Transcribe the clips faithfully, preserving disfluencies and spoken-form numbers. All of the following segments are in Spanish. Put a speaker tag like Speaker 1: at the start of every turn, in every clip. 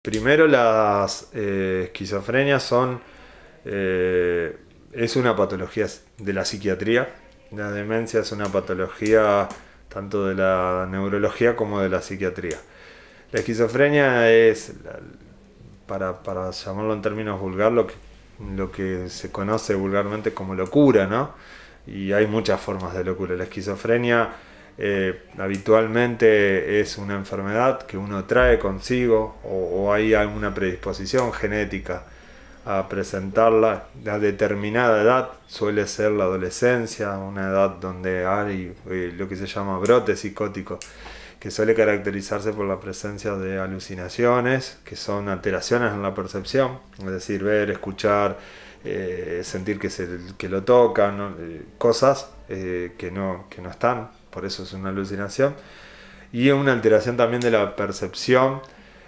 Speaker 1: Primero, las eh, esquizofrenias son, eh, es una patología de la psiquiatría. La demencia es una patología tanto de la neurología como de la psiquiatría. La esquizofrenia es, para, para llamarlo en términos vulgar, lo que, lo que se conoce vulgarmente como locura, ¿no? Y hay muchas formas de locura. La esquizofrenia eh, habitualmente es una enfermedad que uno trae consigo o, o hay alguna predisposición genética a presentarla a determinada edad, suele ser la adolescencia, una edad donde hay eh, lo que se llama brote psicótico, que suele caracterizarse por la presencia de alucinaciones, que son alteraciones en la percepción, es decir, ver, escuchar, eh, sentir que, se, que lo tocan, ¿no? eh, cosas eh, que, no, que no están, por eso es una alucinación, y una alteración también de la percepción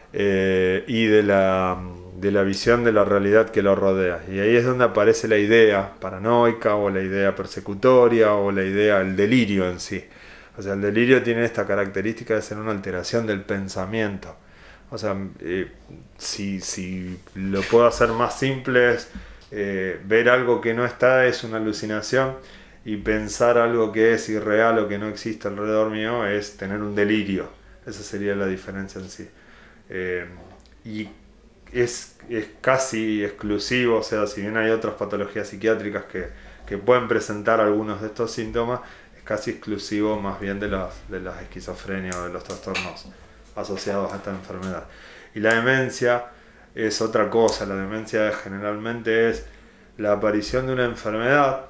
Speaker 1: eh, y de la, de la visión de la realidad que lo rodea. Y ahí es donde aparece la idea paranoica o la idea persecutoria o la idea, el delirio en sí. O sea, el delirio tiene esta característica de ser una alteración del pensamiento. O sea, eh, si, si lo puedo hacer más simple, es eh, ver algo que no está es una alucinación y pensar algo que es irreal o que no existe alrededor mío es tener un delirio. Esa sería la diferencia en sí. Eh, y es, es casi exclusivo, o sea, si bien hay otras patologías psiquiátricas que, que pueden presentar algunos de estos síntomas, es casi exclusivo más bien de las, de las esquizofrenias o de los trastornos asociados a esta enfermedad. Y la demencia es otra cosa. La demencia generalmente es la aparición de una enfermedad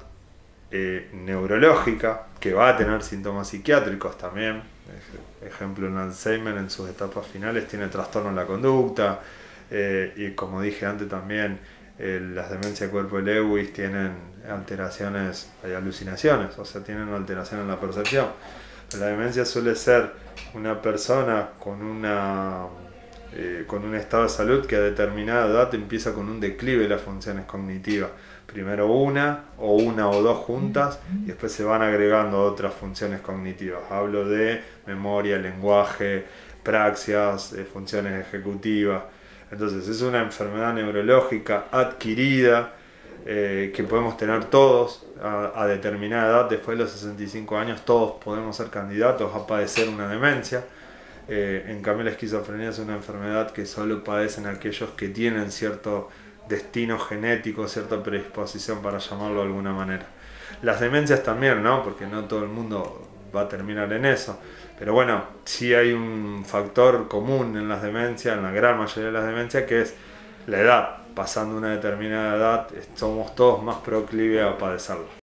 Speaker 1: eh, neurológica que va a tener síntomas psiquiátricos también. Ejemplo, el Alzheimer en sus etapas finales tiene trastorno en la conducta, eh, y como dije antes también, eh, las demencias cuerpo de Lewis tienen alteraciones, hay alucinaciones, o sea, tienen alteración en la percepción. La demencia suele ser una persona con una eh, con un estado de salud que a determinada edad empieza con un declive de las funciones cognitivas. Primero una o una o dos juntas y después se van agregando otras funciones cognitivas. Hablo de memoria, lenguaje, praxias, eh, funciones ejecutivas. Entonces es una enfermedad neurológica adquirida eh, que podemos tener todos a, a determinada edad. Después de los sesenta y cinco años todos podemos ser candidatos a padecer una demencia. Eh, en cambio la esquizofrenia es una enfermedad que solo padecen aquellos que tienen cierto destino genético, cierta predisposición, para llamarlo de alguna manera. Las demencias también, ¿no? Porque no todo el mundo va a terminar en eso. Pero bueno, sí hay un factor común en las demencias, en la gran mayoría de las demencias, que es la edad. Pasando una determinada edad, somos todos más proclives a padecerlo.